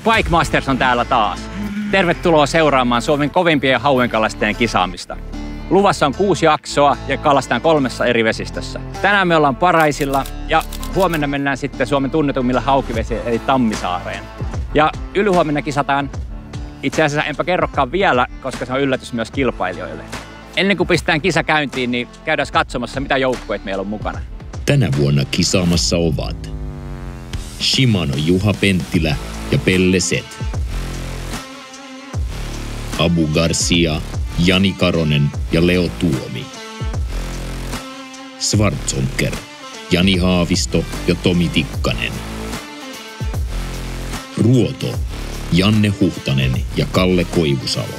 Pike Masters on täällä taas. Tervetuloa seuraamaan Suomen kovimpien hauenkalastajien kisaamista. Luvassa on 6 jaksoa ja kalastaan 3 eri vesistössä. Tänään me ollaan Paraisilla ja huomenna mennään sitten Suomen tunnetummilla haukivesiin eli Tammisaareen. Ja ylihuomenna kisataan, itse asiassa enpä kerrokaan vielä, koska se on yllätys myös kilpailijoille. Ennen kuin pistetään kisa käyntiin, niin käydään katsomassa mitä joukkueet meillä on mukana. Tänä vuonna kisaamassa ovat Shimano Juha Penttilä ja Pelle Set. Abu Garcia, Jani Karonen ja Leo Tuomi. Schwarzonker, Jani Haavisto ja Tomi Tikkanen. Ruoto, Janne Huhtanen ja Kalle Koivusalo.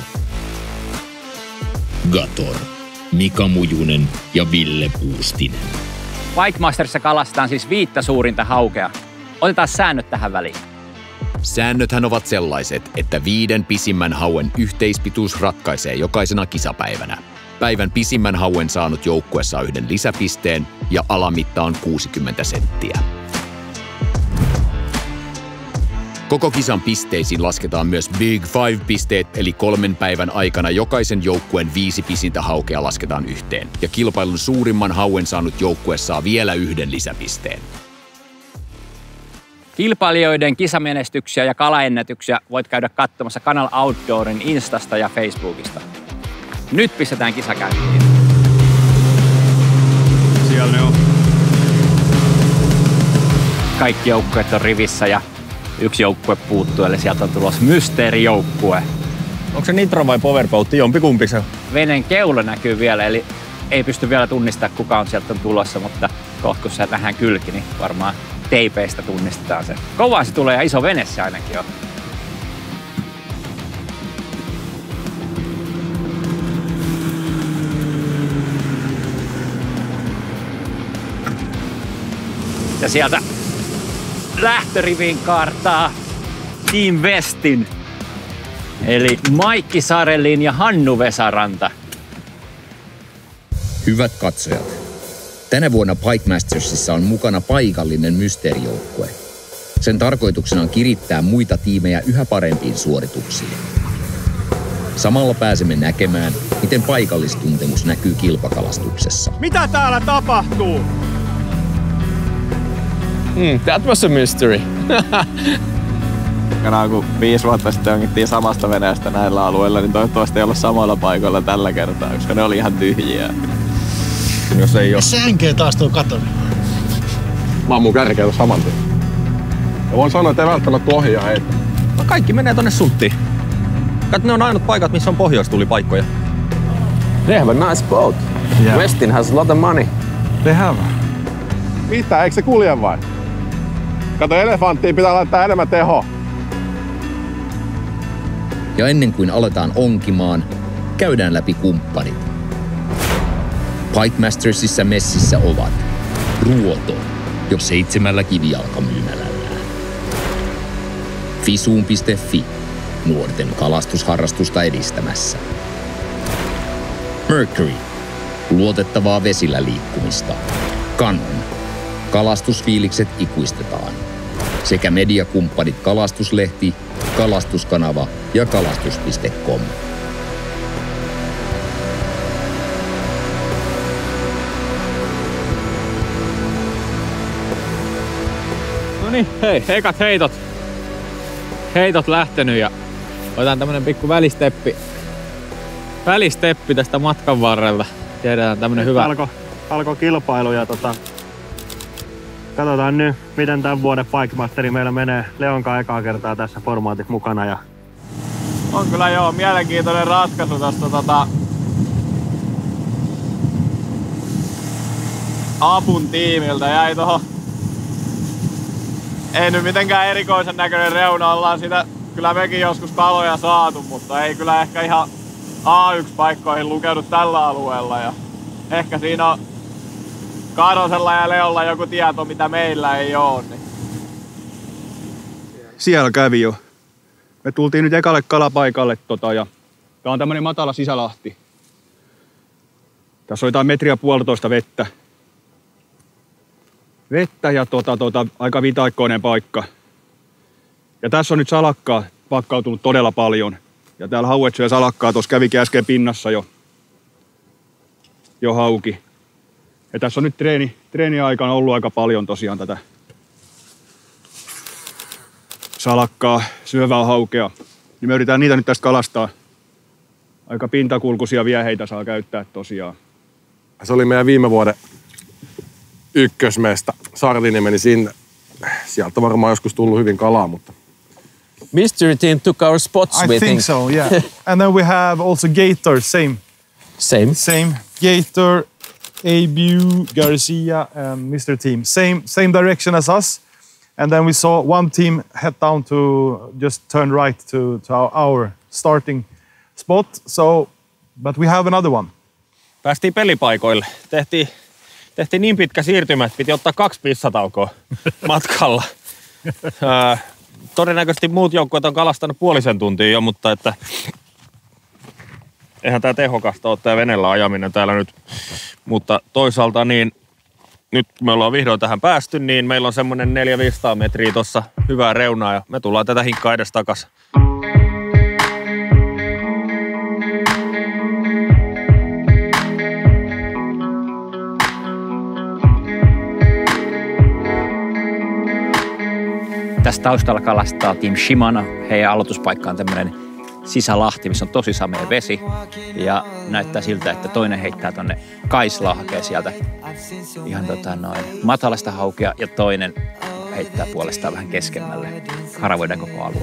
Gator, Mika Mujunen ja Ville Puustinen. Pike Mastersissa kalastaan siis 5 suurinta haukea. Otetaan säännöt tähän väliin. Säännöthän ovat sellaiset, että 5 pisimmän hauen yhteispituus ratkaisee jokaisena kisapäivänä. Päivän pisimmän hauen saanut joukkue saa 1 lisäpisteen ja alamitta on 60 senttiä. Koko kisan pisteisiin lasketaan myös Big Five-pisteet, eli 3 päivän aikana jokaisen joukkueen 5 pisintä haukea lasketaan yhteen. Ja kilpailun suurimman hauen saanut joukkue saa vielä 1 lisäpisteen. Kilpailijoiden kisamenestyksiä ja kalaennätyksiä voit käydä katsomassa Kanal Outdoorin Instasta ja Facebookista. Nyt pistetään kisa käyntiin. Siellä ne on. Kaikki joukkueet on rivissä ja 1 joukkue puuttuu, eli sieltä on tulossa mysteerijoukkue. Onko se Nitro vai Powerboat? Jompikumpi se on. Veneen keula näkyy vielä, eli ei pysty vielä tunnistamaan kuka on sieltä tulossa, mutta kohta kun se nähdään kylki, niin varmaan teipeistä tunnistetaan se. Kovaa se tulee ja iso vene se ainakin on. Ja sieltä lähtöriviin kaartaa Team Westin, eli Maikki Sarelin ja Hannu Vesaranta. Hyvät katsojat, tänä vuonna Pike Mastersissa on mukana paikallinen mysteerijoukkue. Sen tarkoituksena on kirittää muita tiimejä yhä parempiin suorituksiin. Samalla pääsemme näkemään, miten paikallistuntemus näkyy kilpakalastuksessa. Mitä täällä tapahtuu? That was a mystery. Kun 5 vuotta sitten ongittiin samasta veneestä näillä alueilla, niin toivottavasti ei ollut samoilla paikoilla tällä kertaa, koska ne oli ihan tyhjiä. Jos ei oo. Sänkeä taas tuo katon. Mä oon mun kärkeä saman tien. Ja voin sanoa, että ei välttämättä ohjaa heitä. No kaikki menee tonne Sulttiin. Kat ne on ainut paikat, missä on pohjoistulipaikkoja. They have a nice boat. Yeah. Westin has a lot of money. They have. Mitä, eikö se kulje vai? Kato, elefanttiin pitää laittaa enemmän tehoa. Ja ennen kuin aletaan onkimaan, käydään läpi kumppanit. Pike Mastersissa messissä ovat Ruoto jo 7 kivijalkamyymälällään. Fisuun.fi nuorten kalastusharrastusta edistämässä. Mercury luotettavaa vesillä liikkumista. Canon kalastusfiilikset ikuistetaan. Sekä mediakumppanit Kalastuslehti, Kalastuskanava ja kalastus.com. Noniin, hei, ekat heitot. Heitot lähtenyt ja otetaan tämmönen pikku välisteppi tästä matkan varrella. Tiedetään tämmönen hyvä. Alkoi kilpailu ja katsotaan nyt, miten tämän vuoden Pike Masteri meillä menee. Leonkaan ekaa kertaa tässä formaatissa mukana. Ja On kyllä joo, mielenkiintoinen ratkaisu tosta Apun tiimiltä. Jäi tohon. Ei nyt mitenkään erikoisen näköinen reuna, ollaan sitä kyllä mekin joskus kaloja saatu, mutta ei kyllä ehkä ihan A1-paikkoihin lukeudu tällä alueella. Ja ehkä siinä on Karosella ja Leolla joku tieto, mitä meillä ei oo. Niin. Siellä kävi jo. Me tultiin nyt ekalle kalapaikalle ja tää on tämmönen matala sisälahti. Tässä on jotain 1,5 vettä. Vettä ja aika vitaikkoinen paikka. Ja tässä on nyt salakkaa pakkautunut todella paljon. Ja täällä hauet ja salakkaa, tuossa kävikin äsken pinnassa jo hauki. Ja tässä on nyt treeniaikana ollut aika paljon tosiaan tätä salakkaa, syövää haukea. Niin me yritetään niitä nyt tästä kalastaa. Aika pintakulkuisia vieheitä saa käyttää tosiaan. Se oli meidän viime vuoden ykkösmesta. Sarlini meni sinne. Sieltä varmaan joskus tullut hyvin kalaa, mutta... Mystery Team took our spots, I think so, yeah. And then we have also Gator, same. Same. Gator, Abu, Garcia, and Mr. Team. Same direction as us. And then we saw one team head down to just turn right to our starting spot. But we have another one. Päästiin pelipaikoille. Tehtiin niin pitkä siirtymä, että piti ottaa 2 pissataukoa matkalla. Todennäköisesti muut joukkueet on kalastanut puolisen tuntia jo, mutta että eihän tää tehokasta ole tää veneellä ajaminen täällä nyt. Mutta toisaalta niin nyt kun me ollaan vihdoin tähän päästy, niin meillä on semmonen 400-500 metriä tossa hyvää reunaa ja me tullaan tätä hinkkaa edes takas. Tässä taustalla kalastaa Team Shimano. Heidän aloituspaikka on tämmöinen sisälahti, missä on tosi samea vesi. Ja näyttää siltä, että toinen heittää tonne Kaislaan, hakee sieltä ihan matalasta haukea ja toinen heittää puolestaan vähän keskemmälle. Haravoidaan koko alue.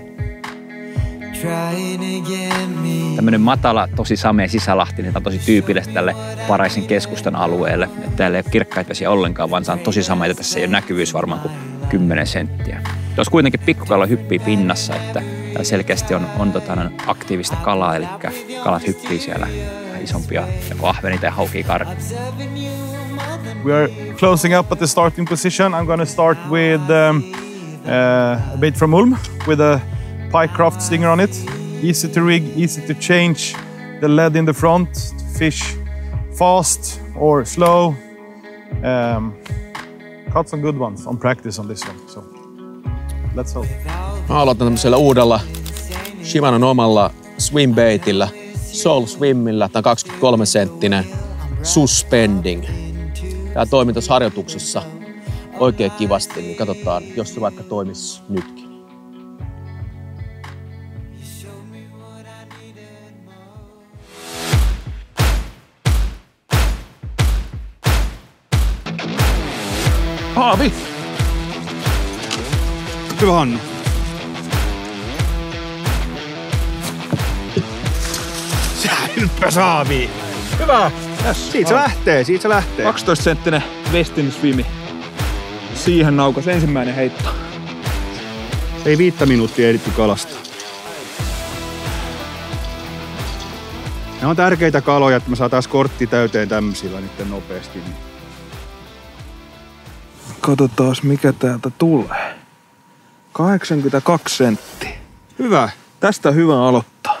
Tämmöinen matala, tosi samea sisälahti, niin on tosi tyypillistä tälle Paraisin keskustan alueelle. Että täällä ei ole kirkkaita vesiä ollenkaan, vaan se on tosi sameita. Tässä ei ole näkyvyys varmaan kuin 10 senttiä. Tuossa kuitenkin pikkukala hyppii pinnassa, että täällä selkeästi on aktiivista kalaa, eli kalat hyppii siellä isompia, joko ahvenia tai haukii karkuun. We are closing up at the starting position. I'm going to start with a bait from Ulm with a Pike-Craft stinger on it. Easy to rig, easy to change the lead in the front, to fish fast or slow. Caught some good ones on practice on this one, so let's hope. Mä aloitan tämmöisellä uudella Shimanon omalla swimbaitillä, Soul Swimmillä, tää on 23 senttinen Suspending. Tää toimi tuossa harjoituksessa oikein kivasti, niin katsotaan, jos se vaikka toimisi nytkin. Haavi! Hyvä Hannu. Säilyppä saavi! Hyvä! Siitä se lähtee. 12 senttinen Westin Swimi. Siihen naukas ensimmäinen heitto. Ei 5 minuuttia ehditty kalastaa. Ne on tärkeitä kaloja, että me saataisiin kortti täyteen tämmöisillä nyt nopeasti. Katsotaan mikä täältä tulee. 82 senttiä. Hyvä. Tästä on hyvä aloittaa.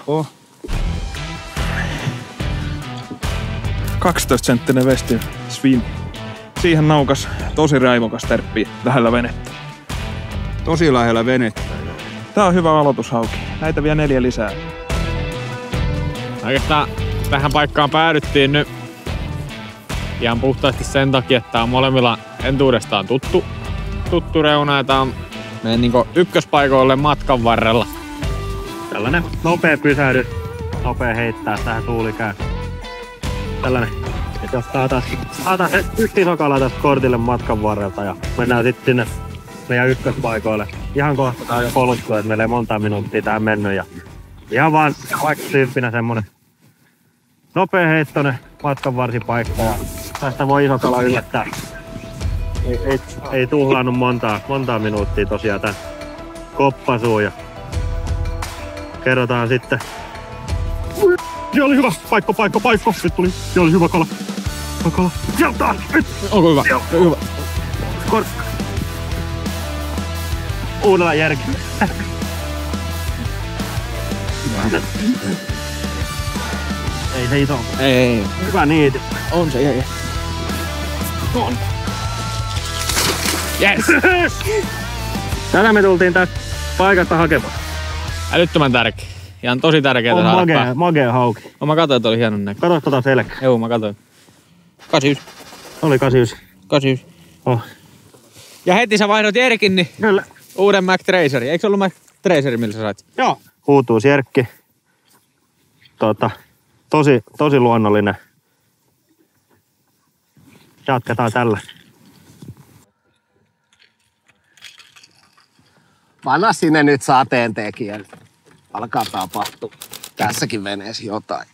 12 senttinen Westin Swim. Siihen naukas tosi raivokas terppi lähellä venettä. Tosi lähellä venettä. Tää on hyvä aloitushauki. Näitä vielä 4 lisää. Oikeastaan tähän paikkaan päädyttiin nyt ihan puhtaasti sen takia, että tää on molemmilla entuudestaan tuttu reuna ja tää on meidän niinku ykköspaikoille matkan varrella. Tällainen nopea pysähdys, nopea heittää, tähän tuuli käy. Tällainen, että jos saadaan yksi iso kala tästä kortille matkan varrelta ja mennään sitten sinne meidän ykköspaikoille. Ihan kohta tää on jo poluttu, että meillä ei monta minuuttia tähän mennyt ja ihan vaan vaikka tyyppinä semmonen nopea heittoinen matkanvarsipaikka ja tästä voi iso kala yllättää. Ei tuhlannut montaa minuuttia tosiaan tän koppasuun ja kerrotaan sitten. Se oli hyvä paikka. Nyt tuli, se oli hyvä kala. Sieltä taas! Onko hyvä? Hyvä. Korkka. Uudella järki. Ei se iso. Ei. Hyvä niiti. On se, jäi. On. Yes! Tätä me tultiin tästä paikasta hakemaan. Älyttömän tärkeä. Ihan tosi tärkeää saada magea hauki. Mä katsoin, että oli hienon näkö. Kato tota selkää. Joo, mä katsoin. 89. Oli 89. 89. Oh. Ja heti sä vaihdot Jerkin, niin kyllä. Uuden Mac Tracerin. Eikö se ollut Mac Traceri, millä sä sait? Joo. Huutuus Jerkki. Tosi luonnollinen. Jatketaan tällä. Panna sinne nyt sateentekijän. Alkaa tapahtua tässäkin veneessä jotain.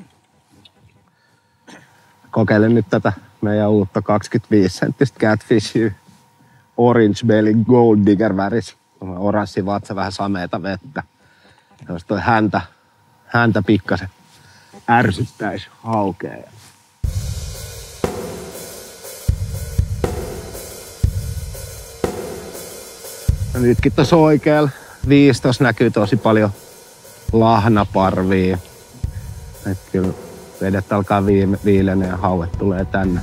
Kokeile nyt tätä meidän uutta 25 senttistä Catfishia. Orange Belly Gold Digger väris. Oranssi vatsa, vähän sameeta vettä. Jos toi häntä pikkasen ärsyttäisi haukea. Ja nytkin tuossa oikealla 15 näkyy tosi paljon lahnaparvia. Et kyllä vedet alkaa viilenee ja hauet tulee tänne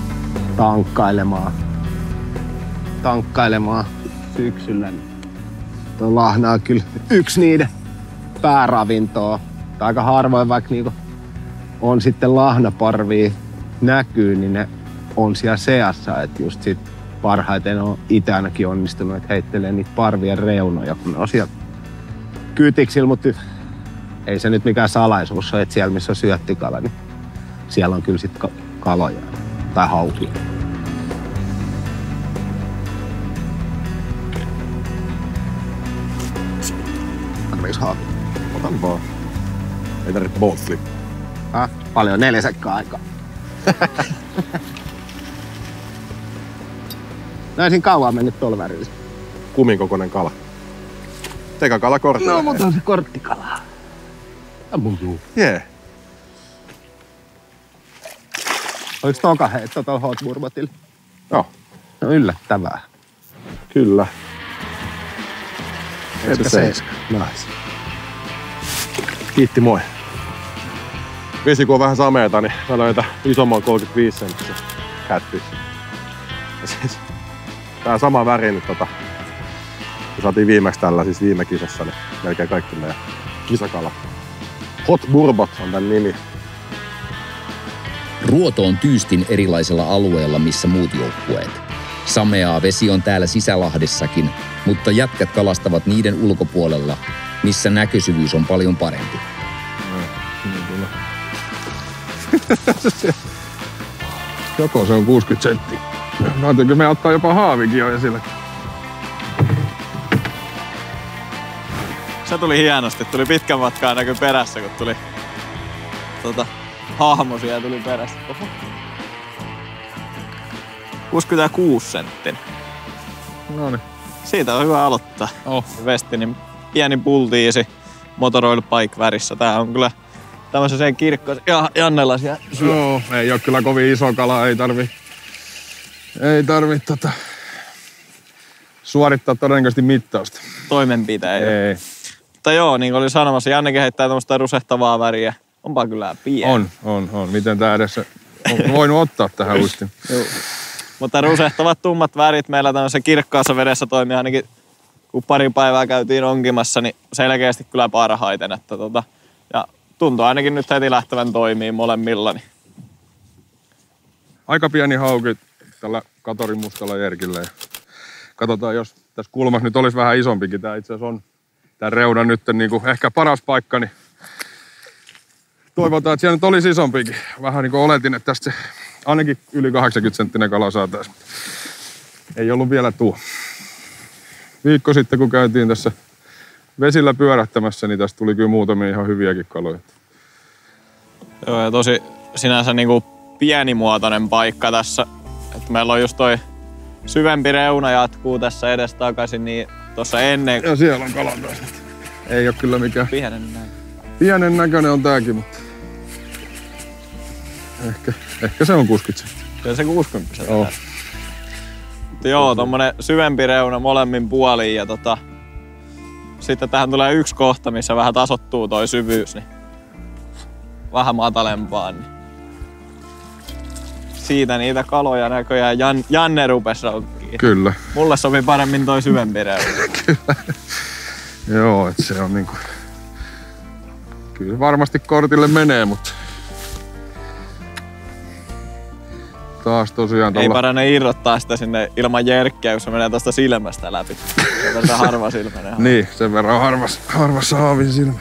tankkailemaan syksyllä. Tuo lahna on kyllä yksi niiden pääravintoa. Aika harvoin vaikka niinku on sitten lahnaparvia näkyy, niin ne on siellä seassa. Et just sit parhaiten on itse ainakin onnistunut, että heittelee niitä parvien reunoja, kun ne on siellä kytiksillä, mutta ei se nyt mikään salaisuus ole, että siellä missä on syöttikala, niin siellä on kyllä sitten kaloja tai haukia. Tarviiks haukia? Otan vaan. Ei tarvitse boat flip. Paljon 4 sekkaa aikaa. Näin kauan mennyt tuolla värillä. Kumin kokoinen kala. Tekakala kortti. No, mutta on se korttikala. Jee. Oliko toka heitto tuolla Hot Bourbotilla? Joo. No yllättävää. Kyllä. 7. Nice. Kiitti, moi. Vesi kun on vähän sameeta, niin sanoin, että isomman 35 senttisen catfish. Ja siis tää sama väri nyt kun saatiin viimeksi tällä, siis viime kisassa, niin melkein kaikki meidän kisakala. Hot Bourbot on tän nimi. Ruoto on tyystin erilaisella alueella, missä muut joukkueet. Sameaa vesi on täällä Sisälahdessakin, mutta jätkät kalastavat niiden ulkopuolella, missä näkösyvyys on paljon parempi. Joko se on 60 senttiä. Näytänkö me ottaa jopa haavikin jo esille. Se tuli hienosti. Tuli pitkän matkaa näkö perässä, kun tuli hahmo siellä tuli perässä. Oho. 66 senttinen. Noniin. Siitä on hyvä aloittaa. Westinin pieni pultiisi Motorola Pike värissä. Tää on kyllä tämmöisen kirkkoisen. Ja Jannella siellä syö. Joo, ei oo kyllä kovin iso kala. Ei tarvi suorittaa todennäköisesti mittausta. Toimenpiteitä. Ei. Mutta joo, niin kuin oli sanomassa, Jannekin heittää tämmöistä rusehtavaa väriä. Onpa kyllä pieni. On. Miten tää edessä on voinut ottaa tähän uistin? Joo. Mutta rusehtavat tummat värit meillä tämmöisessä kirkkaassa vedessä toimii ainakin, kun pari päivää käytiin onkimassa, niin selkeästi kyllä parhaiten. Että ja tuntuu ainakin nyt heti lähtevän toimii molemmilla. Niin. Aika pieni hauki tällä Katorin mustalla Jerkillä. Katsotaan, jos tässä kulmassa nyt olisi vähän isompikin. Tää itse asiassa on tää reuna nyt niin kuin ehkä paras paikka, niin toivotaan, että siellä nyt olisi isompikin. Vähän niin kuin oletin, että tästä se ainakin yli 80 senttinen kala saataisiin. Ei ollut vielä tuo. Viikko sitten, kun käytiin tässä vesillä pyörähtämässä, niin tästä tuli kyllä muutamia ihan hyviäkin kaloja. Joo, ja tosi sinänsä niinku pienimuotoinen paikka tässä. Että meillä on just toi syvempi reuna jatkuu tässä edestakaisin, niin tuossa ennen... Ja siellä on kalan taas. Ei ole kyllä mikään... Pienen näköinen on tääkin, mutta... Ehkä se on 60 senttiä. Kyllä se 60 senttiä. Joo, tommonen syvempi reuna molemmin puoliin ja sitten tähän tulee yksi kohta, missä vähän tasottuu toi syvyys, niin vähän matalempaan. Niin. Siitä niitä kaloja näköjään Janne rupesi raukkiin. Kyllä. Mulle sopi paremmin toi syvempi reuna. Kyllä. Joo, että se on niinku... Kyllä varmasti kortille menee, mutta... Taas tosiaan Ei parane irrottaa sitä sinne ilman jerkkiä, kun se menee tosta silmästä läpi. Sen verran harva silmäinen. Niin, sen verran harvassa haavin silmä.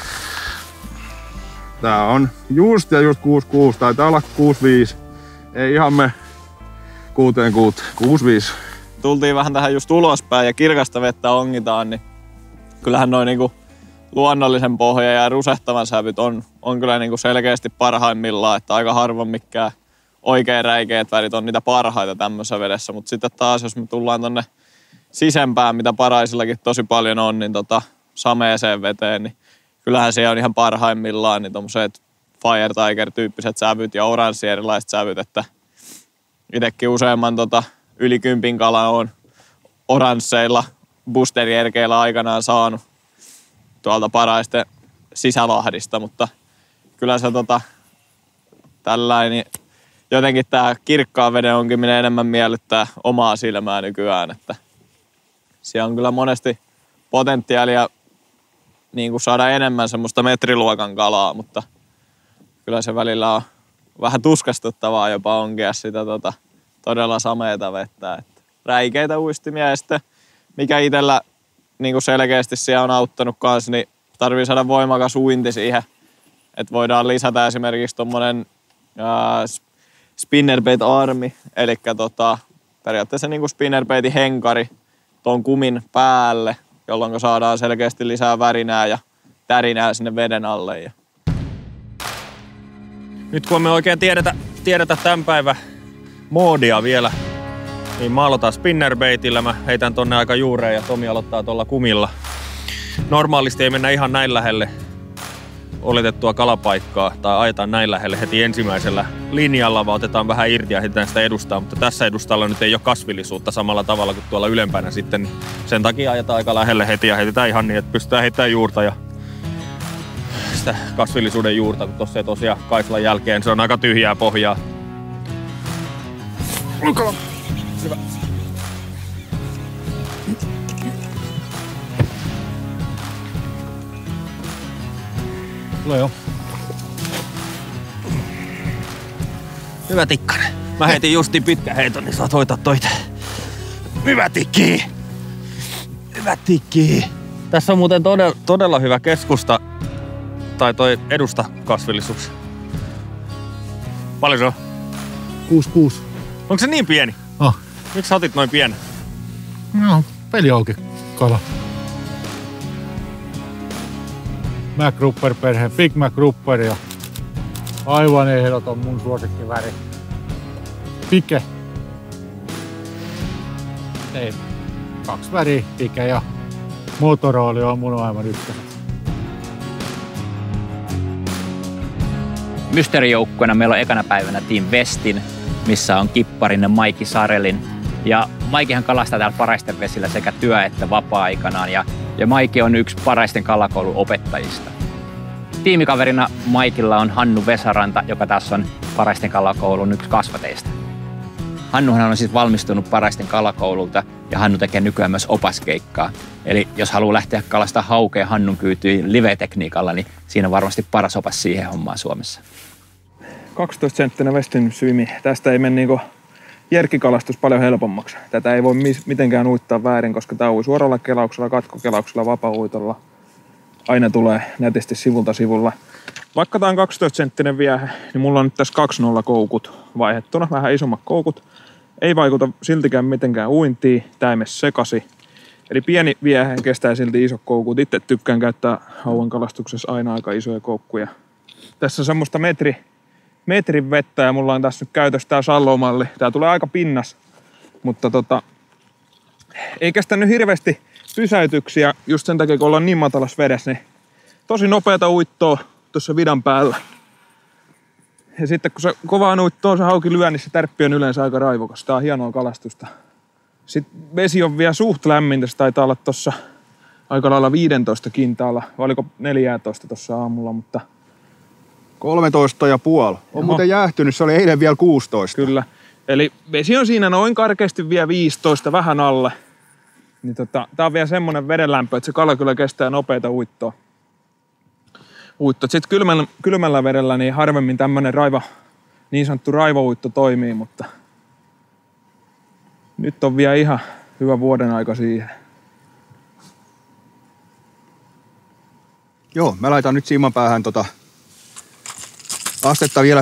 Tää on just 6,6. Taitaa olla 6,5. Ei ihan me 6,6. 6,5. Tultiin vähän tähän just ulospäin ja kirkasta vettä ongitaan, niin kyllähän noin niinku luonnollisen pohjan ja rusehtavan sävyt on kyllä niinku selkeästi parhaimmillaan, että aika harvoin mikään oikein räikeät värit on niitä parhaita tämmöisessä vedessä, mutta sitten taas jos me tullaan tonne sisempään, mitä Paraisillakin tosi paljon on, niin sameeseen veteen, niin kyllähän se on ihan parhaimmillaan, niin tommoset Fire Tiger-tyyppiset sävyt ja oranssi erilaiset sävyt, että itsekin useamman yli 10 kalan on oransseilla boosterierkeillä aikanaan saanut tuolta Paraisten sisälahdista, mutta kyllä se tällainen jotenkin tää kirkkaan veden onkiminen enemmän miellyttää omaa silmää nykyään, että siellä on kyllä monesti potentiaalia niin kuin saada enemmän semmoista metriluokan kalaa, mutta kyllä se välillä on vähän tuskastuttavaa jopa onkia sitä todella sameeta vettä. Että räikeitä uistimia ja sitten mikä itsellä niin kuin selkeästi siellä on auttanut kanssa, niin tarvii saada voimakas uinti siihen, että voidaan lisätä esimerkiksi tommonen spinnerbait-armi, eli periaatteessa niin kuin spinnerbaitin henkari ton kumin päälle, jolloin saadaan selkeästi lisää värinää ja tärinää sinne veden alle. Nyt kun me oikein tiedetä tämän päivän moodia vielä, niin mä aloitan spinnerbaitillä, mä heitän tonne aika juureen ja Tomi aloittaa tuolla kumilla. Normaalisti ei mennä ihan näin lähelle oletettua kalapaikkaa tai ajetaan näin lähelle heti ensimmäisellä linjalla, vaan otetaan vähän irti ja heitetään sitä edustaa, mutta tässä edustalla nyt ei ole kasvillisuutta samalla tavalla kuin tuolla ylempänä sitten, niin sen takia ajetaan aika lähelle heti ja heitetään ihan niin, että pystytään heittämään juurta ja sitä kasvillisuuden juurta, kun tossa ei tosiaan kaislan jälkeen se on aika tyhjää pohjaa. Hyvä. Tulee jo. Hyvä Tikkanen. Mä heitin justiin pitkän heiton, niin saat hoitaa toita. Hyvä Tikki! Hyvä Tikki! Tässä on muuten todella hyvä keskusta. Tai toi edusta kasvillisuus. Paljon se on? 6,6. Onko se niin pieni? Oh. Miksi sä otit noin pienen? No, peli auki kala. McGrouper-perhe, Big McGrouper ja aivan ehdoton mun suosikkiväri. Pike. Ei, 2 väriä, Pike ja Motorola on mun aivan ykköset. Mysteerijoukkueena meillä on ekana päivänä Team Westin, missä on kipparinen Maiki Sarelin. Ja Maikihan kalastaa täällä Paraisten vesillä sekä työ- että vapaa-aikanaan. Ja Maiki on yksi Paraisten kalakoulun opettajista. Tiimikaverina Maikilla on Hannu Vesaranta, joka tässä on Paraisten kalakoulun yksi kasvateista. Hannuhan on siis valmistunut Paraisten kalakoululta ja Hannu tekee nykyään myös opaskeikkaa. Eli jos haluaa lähteä kalastaa haukea Hannun kyytyihin live-tekniikalla, niin siinä on varmasti paras opas siihen hommaan Suomessa. 12-senttinen Westin swimi. Tästä ei mene niinku jerkkikalastus paljon helpommaksi. Tätä ei voi mitenkään uittaa väärin, koska tää ui suoralla kelauksella, katkokelauksella, vapauitolla. Aina tulee nätisti sivulta sivulla. Vaikka tää on 12-senttinen viehe, niin mulla on nyt tässä 2.0 koukut vaihettuna. Vähän isommat koukut. Ei vaikuta siltikään mitenkään uintiin. Tää ei mene sekasi. Eli pieni viehe kestää silti isot koukut. Itse tykkään käyttää hauan kalastuksessa aina aika isoja koukkuja. Tässä on semmoista metrin vettä ja mulla on tässä nyt käytössä tää Sallow-malli. Tää tulee aika pinnas, mutta ei kestä nyt hirveästi pysäytyksiä just sen takia, kun ollaan niin matalassa vedessä, niin tosi nopeata uittoa tuossa vidan päällä. Ja sitten kun se kovaa uittoa se hauki lyö, niin se tärppi on yleensä aika raivokas. Tää on hienoa kalastusta. Sitten vesi on vielä suht lämmintä, se taitaa olla tossa aika lailla 15 kintaalla, vai oliko 14 tossa aamulla, mutta 13,5. On muuten jäähtynyt, se oli eilen vielä 16. Kyllä. Eli vesi on siinä noin karkeasti vielä 15, vähän alle. Niin tää on vielä semmonen vedenlämpö, että se kala kyllä kestää nopeita uittoa. Sitten kylmällä vedellä niin harvemmin tämmönen niin sanottu raivouitto toimii, mutta nyt on vielä ihan hyvä vuoden aika siihen. Joo, mä laitan nyt siiman päähän astetta vielä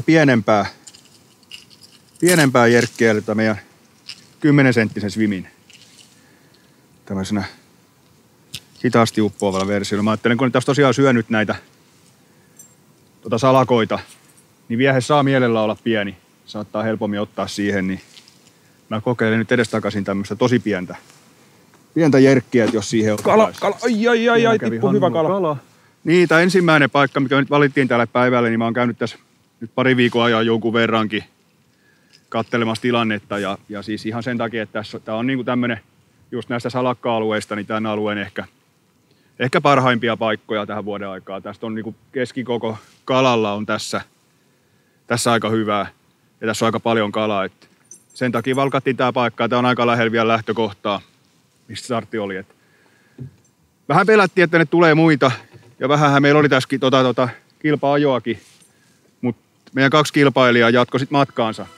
pienempää jerkkiä, eli meidän 10-senttisen swimin. Tämmöisenä hitaasti uppoavalla versiolla. Mä ajattelen, kun tässä tosiaan syönyt näitä salakoita, niin viehe saa mielellä olla pieni. Saattaa helpommin ottaa siihen, niin mä kokeilen nyt edestakaisin tämmöistä tosi pientä jerkkiä, että jos siihen Kala, ai, tippu hyvä kala. Niin, tämä ensimmäinen paikka, mikä nyt valittiin täällä päivällä, niin mä oon käynyt tässä nyt pari viikon ajan jonkun verrankin kattelemassa tilannetta. Ja siis ihan sen takia, että tämä on niinku tämmönen, just näistä salakka-alueista, niin tämän alueen ehkä parhaimpia paikkoja tähän vuoden aikaa. Tästä on niinku keskikoko kalalla on tässä aika hyvää. Ja tässä on aika paljon kalaa. Et sen takia valkattiin tämä paikka. Tämä on aika lähellä vielä lähtökohtaa, mistä startti oli. Et vähän pelättiin, että ne tulee muita. Ja vähänhän meillä oli tässäkin kilpa-ajoakin. Mutta meidän 2 kilpailijaa jatkoi sitten matkaansa.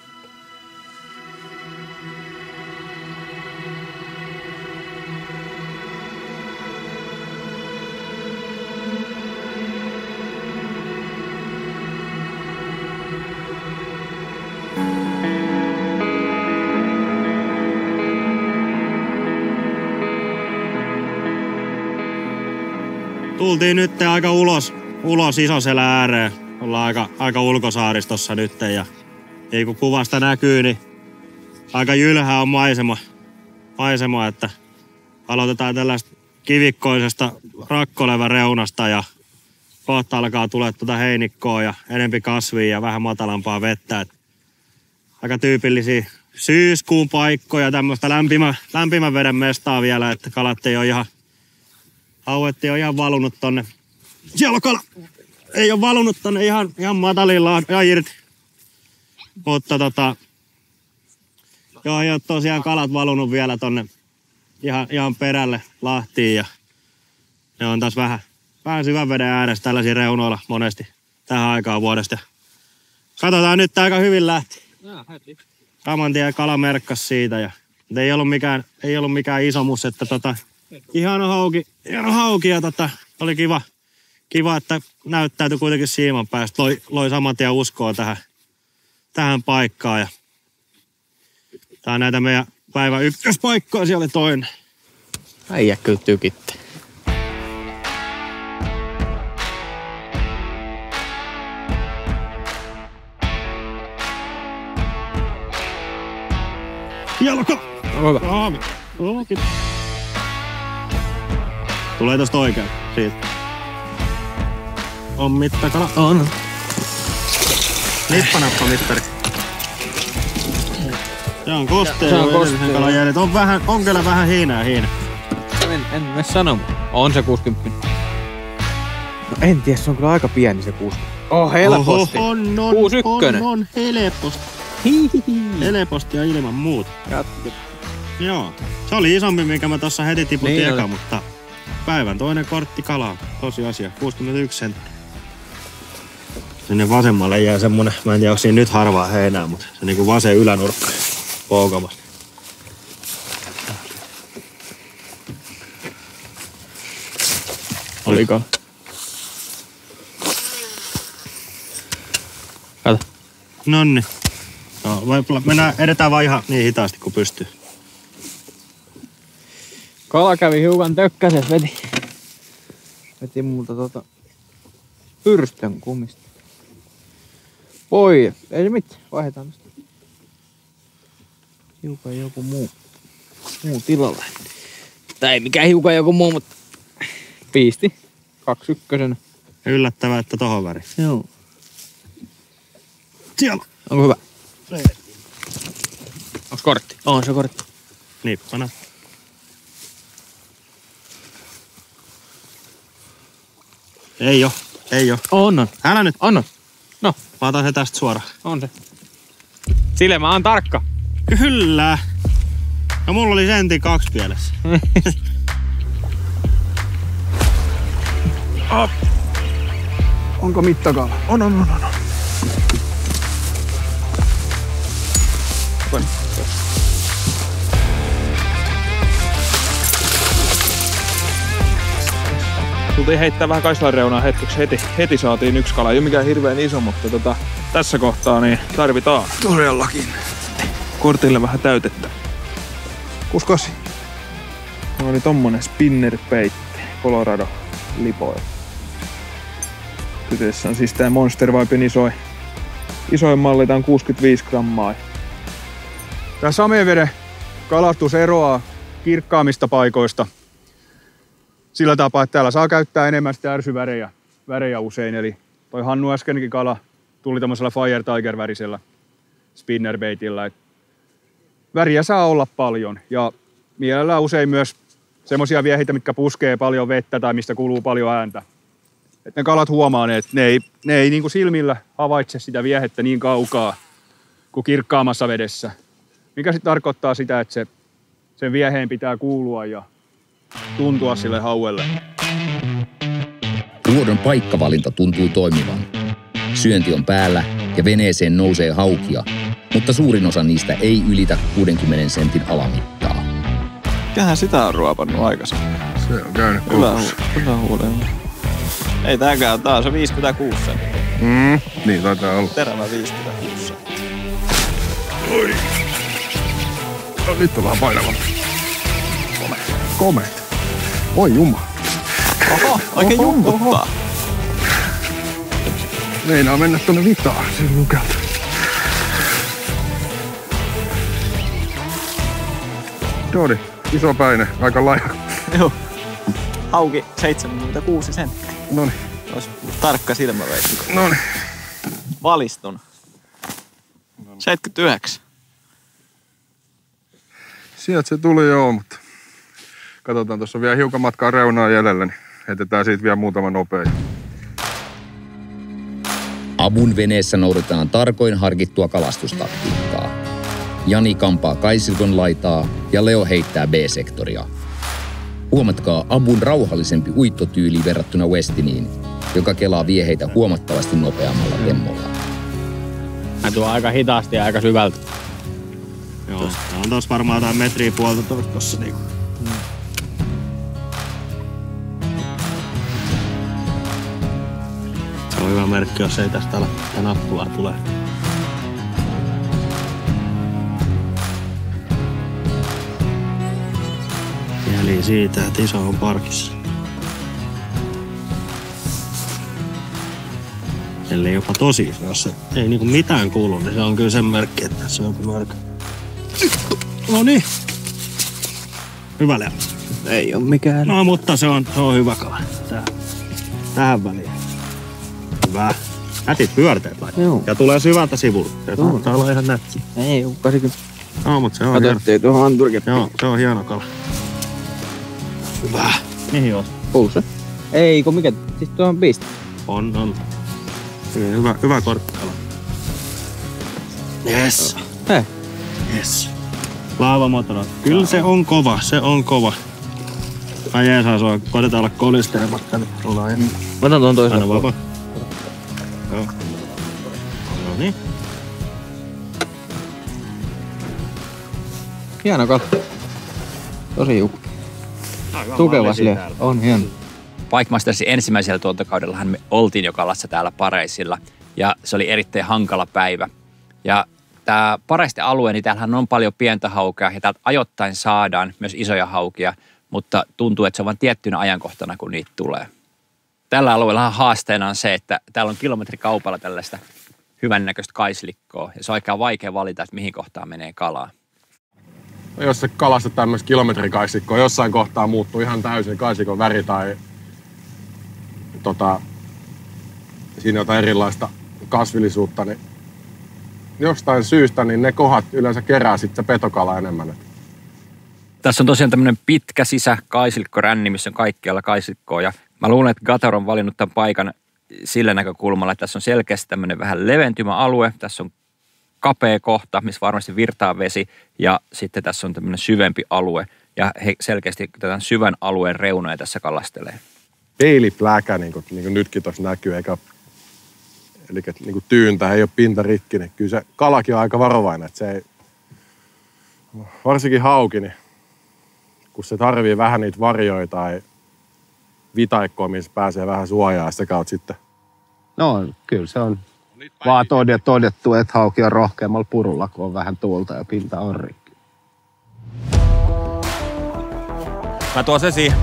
Tultiin nyt aika ulos Isoselän ääreen. Ollaan aika ulkosaaristossa nyt ja niin kuin kuvasta näkyy, niin aika jylhä on maisema, että aloitetaan tällaista kivikkoisesta rakkolevän reunasta ja kohta alkaa tulla heinikkoa ja enempi kasvia ja vähän matalampaa vettä. Et aika tyypillisiä syyskuun paikkoja, tämmöistä lämpimän veden mestaa vielä, että kalat ei ole ihan hauet ei ole ihan valunut tonne. Siellä on kala! Ei ole valunut tonne ihan matalillaan ja irti. Mutta joo, ei ole tosiaan kalat valunut vielä tonne ihan perälle Lahtiin. Ja ne on taas vähän syvän veden ääressä tällaisia reunoilla monesti tähän aikaan vuodesta. Katsotaan nyt, aika hyvin lähti. Saman tien kala merkkas siitä. Ja ei ollut mikään isomus, että ihana hauki ja oli kiva, että näyttäytyi kuitenkin siiman päästä. Loi saman tien uskoa tähän paikkaan. Ja tää on näitä meidän päivän ykköspaikkoja, siellä oli toinen. Äijä kyllä tykitte. Jalka! Hyvä. Kiitos. Tulee tosta oikein. Siitä. On mittakala. On. Nippanappa mittari. Se on kostea. On kyllä vähän hiinää. En mene sanomaan. On se 60. No en tiedä, se on kyllä aika pieni se 60. Helposti. On 61. Helposti. Helposti ja ilman muuta. Jatketaan. Joo. Se oli isompi, minkä mä tossa heti tiputin eka, mutta päivän toinen kortti kalaa. Tosiasia. 61 senttiä. Sinne vasemmalle jää semmonen, mä en tiedä, onko siinä nyt harvaa heinää, mutta se niinku vasen ylänurkka poukamassa. Oliko? Kato. Nonni. No, edetään vaan ihan niin hitaasti kuin pystyy. Kala kävi hiukan tökkäses, veti multa pyrstön kumista. Voi, ei se mitään, vaihdetaan tästä. Hiukan joku muu tilalle. Tai ei mikään hiukan joku muu, mutta piisti. 21. Yllättävää, että tohon väriin. Joo. Siellä. Onko hyvä? Ei. Onks kortti? On se kortti. Nippana. Ei oo. On. Älä nyt. On. No. Mä otan se tästä suoraan. On se. Silmä on tarkka. Kyllä. No mulla oli sentin 2 pielessä. Onko mittakala? On. Tultiin heittää vähän Kaislan reunaa hetkeksi. Heti saatiin 1 kala. Ei ole mikään hirveän iso, mutta tässä kohtaa niin tarvitaan todellakin kortille vähän täytettä. 6-8. No oli tommonen spinnerbaitti Colorado lipoilla. Kyseessä on siis tää Monster Viben isoin malli. Tää on 65 grammaa. Tää sameveden kalastus eroaa kirkkaammista paikoista sillä tapaa, että täällä saa käyttää enemmän sitä ärsy-värejä usein. Eli toi Hannu äskenkin kala tuli tämmöisellä Fire Tiger-värisellä spinnerbaitilla. Väriä saa olla paljon ja mielellään usein myös semmosia vieheitä, mitkä puskee paljon vettä tai mistä kuluu paljon ääntä. Että ne kalat huomaa ne, että ne ei niin kuin silmillä havaitse sitä viehettä niin kaukaa kuin kirkkaamassa vedessä. Mikä sitten tarkoittaa sitä, että sen vieheen pitää kuulua ja tuntua sille hauelle. Vuodon paikkavalinta tuntui toimivan. Syönti on päällä ja veneeseen nousee haukia, mutta suurin osa niistä ei ylitä 60 sentin alamittaa. Mikähän sitä on ruopannut aikaisemmin? Se on käynyt Hyvä huudella. Ei tääkään, taas on 56 senttiä. Niin taitaa olla. Terävä 56 senttiä. Oi. No, nyt on vähän painavampi. Komeet. Oi jumma. Oho, oikein jumputtaa. Meinaa mennä tonne vitaan sen lukelta. Jodi, iso päine, aika laiha. Joo. Hauki 76 senttiä. Noniin. Olisi tarkka silmäveitsi. Noniin. Valistun. 79. Sieltä se tuli joo, mutta katsotaan, tuossa on vielä hiukan matkaa reunaa jäljellä, niin heitetään siitä vielä muutama nopea. Abun veneessä noudatetaan tarkoin harkittua kalastustaktiikkaa. Jani kampaa kaisilkon laitaa ja Leo heittää B-sektoria. Huomatkaa Abun rauhallisempi uittotyyli verrattuna Westiniin, joka kelaa vieheitä huomattavasti nopeammalla temmolla. Mä tuon aika hitaasti ja aika syvältä. Joo, tää on tossa varmaan jotain metriä puolta tossa niinku. Se on hyvä merkki, jos ei tästä ala nappulaa tule. Eli siitä, että iso on parkissa. Eli jopa tosi, jos se ei niinku mitään kuulu, niin se on kyllä sen merkki, että se on mörkö. No niin. Hyvä Leo. Ei oo mikään. No mutta se on hyvä kala. Tähän väliin. Hyvä. Nätit pyörteet laittaa. Joo. Ja tulee syvältä sivulle. Tää on ihan nätti. Ei oo 80. No mut se on hieno. Katsottiin tuohon anturikeppiin. Joo, se on hieno kala. Hyvä. Mihin oot? Pulse. Ei, kun mikä? Siis tuohon piste. On. Hyvä korkkala. Yes. Hei. Yes. Laavamotora. Kyllä se on kova. Mä jeesaa sua. Koitetaan olla kolistelematta. Niin ollaan ihan. Mä otan tuon toisella. Aina vapa. Joo. Noniin. Hieno kala. Tosi jukka. Tukeva sille. On hieno. Pike Mastersin ensimmäisellä tuotantokaudellahan me oltiin jo kalassa täällä Paraisilla ja se oli erittäin hankala päivä. Ja tämä Paraisten alue, niin täällähän on paljon pientä haukea ja täältä ajoittain saadaan myös isoja haukia, mutta tuntuu, että se on vain tiettynä ajankohtana, kun niitä tulee. Tällä alueella haasteena on se, että täällä on kilometrikaupalla tällaista hyvännäköistä kaislikkoa ja se on aika vaikea valita, että mihin kohtaan menee kalaa. Jos se kalastat tämmöistä kilometrikaislikkoa, jossain kohtaa muuttuu ihan täysin kaislikon väri tai siinä jotain erilaista kasvillisuutta, niin jostain syystä niin ne kohdat yleensä kerää sitten se petokala enemmän. Tässä on tosiaan tämmöinen pitkä sisäkaisilkkoränni, missä on kaikkialla kaislikkoa ja mä luulen, että Gator on valinnut tämän paikan sillä näkökulmalla, että tässä on selkeästi tämmöinen vähän leventymäalue. Tässä on kapea kohta, missä varmasti virtaa vesi, ja sitten tässä on tämmöinen syvempi alue, ja he selkeästi tämän syvän alueen reunoja tässä kalastelee. Peilipläkä, niin kuin nytkin tuossa näkyy, eli niin kuin tyyntä, ei ole pinta rikki, niin kyllä se kalakin on aika varovainen, että se ei, varsinkin hauki, niin kun se tarvii vähän niitä varjoja tai vitaikkoa, missä pääsee vähän suojaa, sitä kautta sitten. No, kyllä se on vaan todettu, että hauki on rohkeammalla purulla, kun on vähän tuulta ja pinta on rikki. Mä tuon se siihen.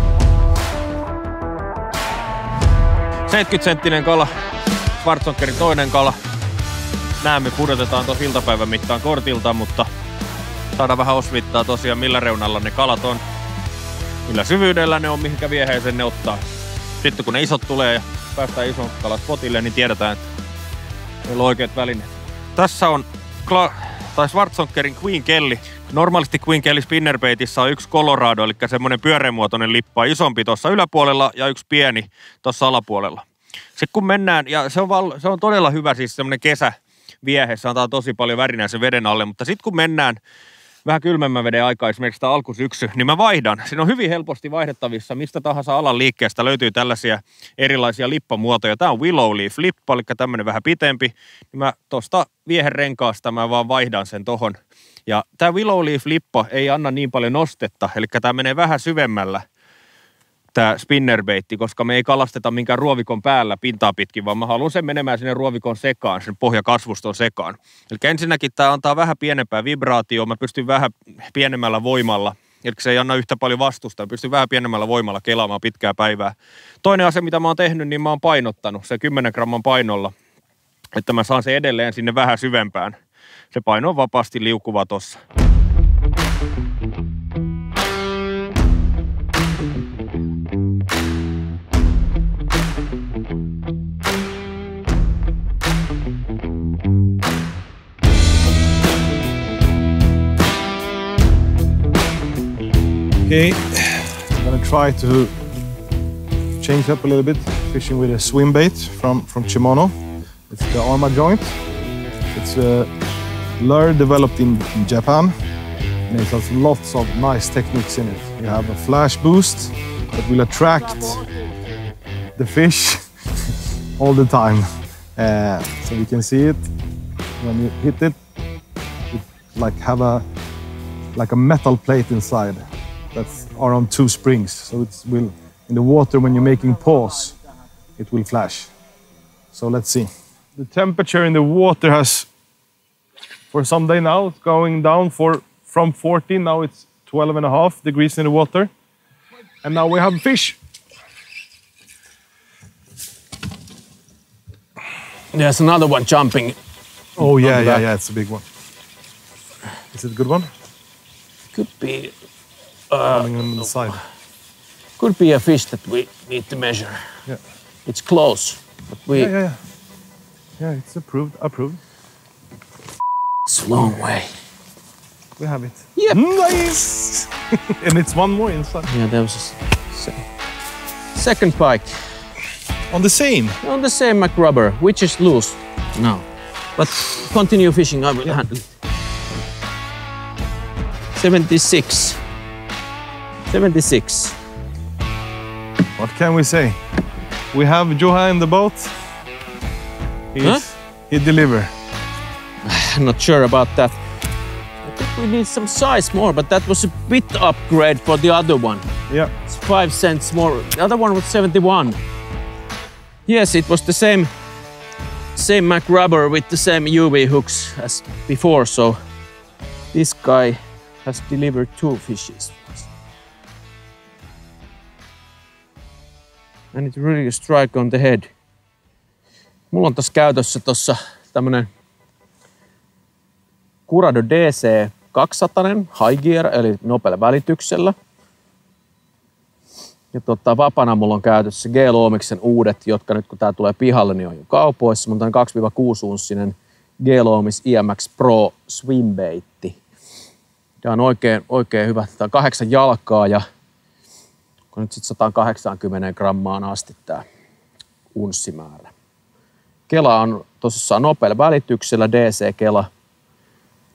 70-senttinen kala, Schwarzonkerin toinen kala. Nää me pudotetaan tuossa iltapäivän mittaan kortilta, mutta saadaan vähän osvittaa tosiaan millä reunalla ne kalat on. Millä syvyydellä ne on, mihinkä vieheeseen ne ottaa. Sitten kun ne isot tulee ja päästään ison kalan spotille, niin tiedetään, että meillä on oikeat välineet. Tässä on Schwarzonkerin Queen Kelly. Normaalisti Queen Kelly spinnerbaitissa on yksi Colorado, eli semmoinen pyöreämuotoinen lippa, isompi tuossa yläpuolella ja yksi pieni tuossa alapuolella. Sitten kun mennään, ja se on todella hyvä siis semmoinen kesäviehe, se antaa tosi paljon värinää sen veden alle, mutta sitten kun mennään vähän kylmemmän veden aikaa, esimerkiksi tämä alkusyksy, niin mä vaihdan. Siinä on hyvin helposti vaihdettavissa, mistä tahansa alan liikkeestä löytyy tällaisia erilaisia lippamuotoja. Tämä on Willow Leaf lippa, eli tämmöinen vähän pitempi. Niin mä tuosta vieherenkaasta mä vaan vaihdan sen tohon. Ja tämä Willow Leaf lippa ei anna niin paljon nostetta, eli tämä menee vähän syvemmällä, tämä spinnerbaitti, koska me ei kalasteta minkään ruovikon päällä pintaa pitkin, vaan mä haluan sen menemään sinne ruovikon sekaan, sen pohjakasvuston sekaan. Eli ensinnäkin tämä antaa vähän pienempää vibraatioa, mä pystyn vähän pienemmällä voimalla, eli se ei anna yhtä paljon vastusta, mä pystyn vähän pienemmällä voimalla kelaamaan pitkää päivää. Toinen asia, mitä mä oon tehnyt, niin mä oon painottanut se 10 gramman painolla, että mä saan se edelleen sinne vähän syvempään. Se paino on vapaasti liukuva tossa. Okay, I'm gonna try to change up a little bit, fishing with a swim bait from Shimano. It's the Arma joint. It's a lure developed in Japan, and it has lots of nice techniques in it. You have a flash boost that will attract the fish all the time. So you can see it when you hit it. It have a metal plate inside. That's around 2 springs, so it will in the water when you're making pause, it will flash. So let's see. The temperature in the water has, for some day now, it's going down from 14. Now it's 12.5 degrees in the water, and now we have fish. There's another one jumping. Oh yeah, it's a big one. Is it a good one? Could be. Coming on the side. Could be a fish that we need to measure. Yeah. It's close, but we. Yeah, it's approved. It's a long way. We have it. Yep. Nice. And it's one more inside. Yeah, there was a second pike. On the same? On the same McRubber, which is loose now. But continue fishing, I will handle it. 76. What can we say? We have Juha in the boat. He deliver. I'm not sure about that. I think we need some size more, but that was a bit upgrade for the other one. Yeah. It's 5 cents more. The other one was 71. Yes, it was the same McRubber with the same UV hooks as before, so this guy has delivered 2 fishes. And it really strike on the head. Mulla on tässä käytössä tämmönen Curado DC 200 high gear, eli nopealla välityksellä. Ja vapana mulla on käytössä G-Loomiksen uudet, jotka nyt kun tää tulee pihalle, niin on jo kaupoissa. Mutta on 2-6-unssinen G-Loomis IMX Pro Swimbaitti. Tää on oikein hyvä. Tää on 8 jalkaa ja kun nyt sit 180 grammaan asti tää unssimäärä. Kela on tosissaan nopealla välityksellä, DC-kela.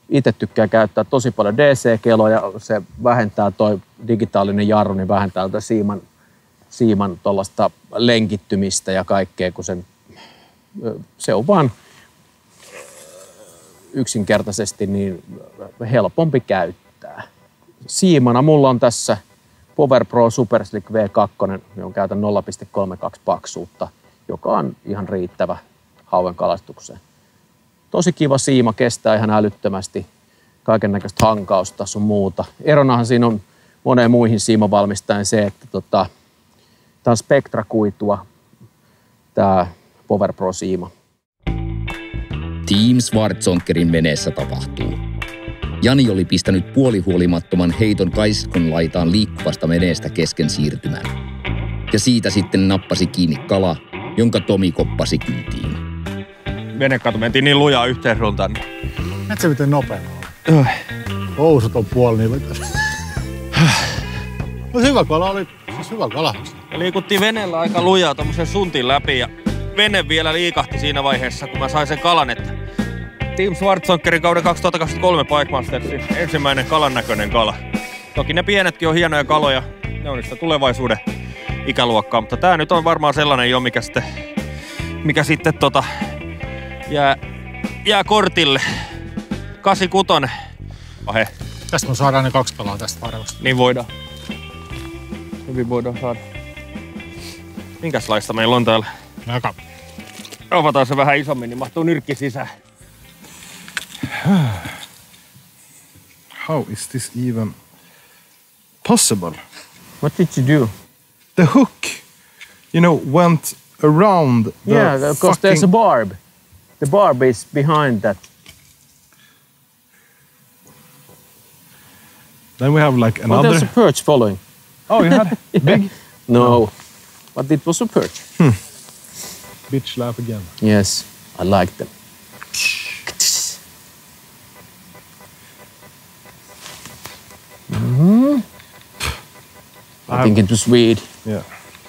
itse tykkään käyttää tosi paljon DC-keloja. Se vähentää toi digitaalinen jarru, niin vähentää tätä siiman tuollaista lenkittymistä ja kaikkea, kun se on vaan yksinkertaisesti niin helpompi käyttää. Siimana mulla on tässä Power Pro Super Slick V2, johon käytän 0,32 paksuutta, joka on ihan riittävä hauen kalastukseen. Tosi kiva siima, kestää ihan älyttömästi kaikennäköistä hankausta sun muuta. Eronahan siinä on moneen muihin siimavalmistajiin se, että tää on Spectra-kuitua, tää Power Pro siima. Team Schwarzonkerin veneessä tapahtuu. Jani oli pistänyt puolihuolimattoman heiton kaiskon laitaan liikkuvasta veneestä kesken siirtymän. Ja siitä sitten nappasi kiinni kala, jonka Tomi koppasi kyytiin. Venekatu mentiin niin lujaa yhteen runtaan. Et sä miten nopea on? Housut on puoli. Mutta hyvä kala oli, siis hyvä kala. Me liikuttiin veneellä aika lujaa tommosen suntin läpi ja vene vielä liikahti siinä vaiheessa, kun mä sain sen kalan, että Team Schwarzonkerin kauden 2023 Pike Mastersin ensimmäinen kalan näköinen kala. Toki ne pienetkin on hienoja kaloja, ne on niistä tulevaisuuden ikäluokkaa, mutta tää nyt on varmaan sellainen jo, mikä sitten jää kortille. 86. Ahe. Tästä me saadaan ne 2 kalaa tästä varmasti. Niin voidaan. Hyvin voidaan saada. Minkäslaista meillä on täällä? Aika. Avataan se vähän isommin, niin mahtuu nyrkki sisään. How is this even possible? What did you do? The hook, went around the because there's a barb. The barb is behind that. Then we have like another... Oh, there's a perch following. Oh, you had big? No, but it was a perch. Bitch laugh again. Yes, I like them. I think it was weed. Yeah.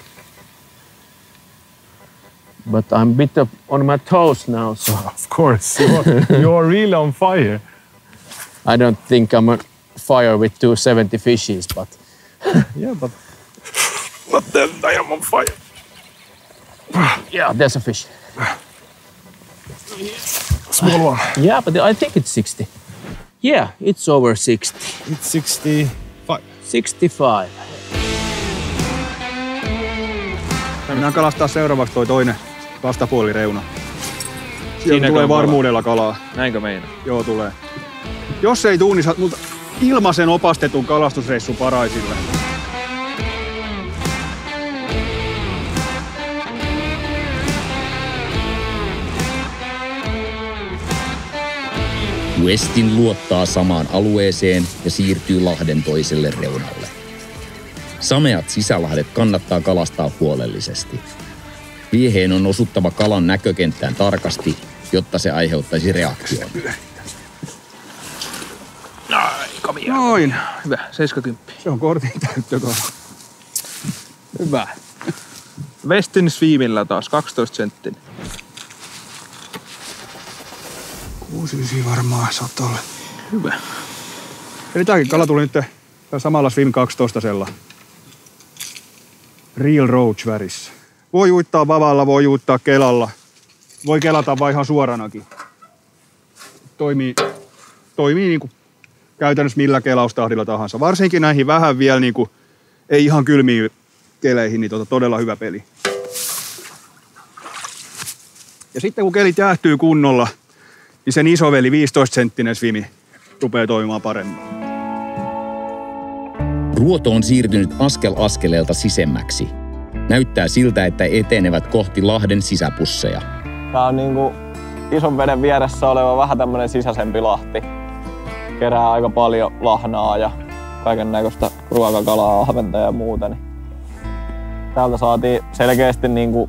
But I'm a bit on my toes now, so... Of course, you're really on fire. I don't think I'm on fire with 270 fishes, but... Yeah, but then I am on fire. Yeah, there's a fish. Small one. Yeah, but I think it's 60. Yeah, it's over 60. It's 65. 65. Mennään kalastaa seuraavaksi toi toinen vastapuolireuna. Siinä tulee varmuudella kalaa. Näinkö meinaa? Joo, tulee. Jos ei tuu, niin saat multa ilmaisen opastetun kalastusreissun Paraisille. Westin luottaa samaan alueeseen ja siirtyy lahden toiselle reunalle. Sameat sisälahdet kannattaa kalastaa huolellisesti. Vieheen on osuttava kalan näkökenttään tarkasti, jotta se aiheuttaisi reaktion. Noin. Hyvä. 70. Se on kortin täyttökala. Hyvä. Westin Swiimillä taas 12 senttinen. 6-9 varmaan saattaa olla. Hyvä. Eli tääkin kala tuli nyt samalla Swim 12-sella. Real Roach värissä. Voi uittaa vavalla, voi uittaa kelalla. Voi kelata vaan ihan suoranakin. Toimii niinku käytännössä millä kelaustahdilla tahansa. Varsinkin näihin vähän vielä niinku, ei ihan kylmiin keleihin, niin todella hyvä peli. Ja sitten kun kelit jäähtyy kunnolla, niin sen isoveli 15-senttinen Swimi rupeaa toimimaan paremmin. Ruoto on siirtynyt askel askeleelta sisemmäksi. Näyttää siltä, että etenevät kohti lahden sisäpusseja. Tää on niinku ison veden vieressä oleva vähän tämmönen sisäisempi lahti. Kerää aika paljon lahnaa ja kaiken näköistä ruokakalaa, ahventa ja muuta. Niin täältä saatiin selkeästi niinku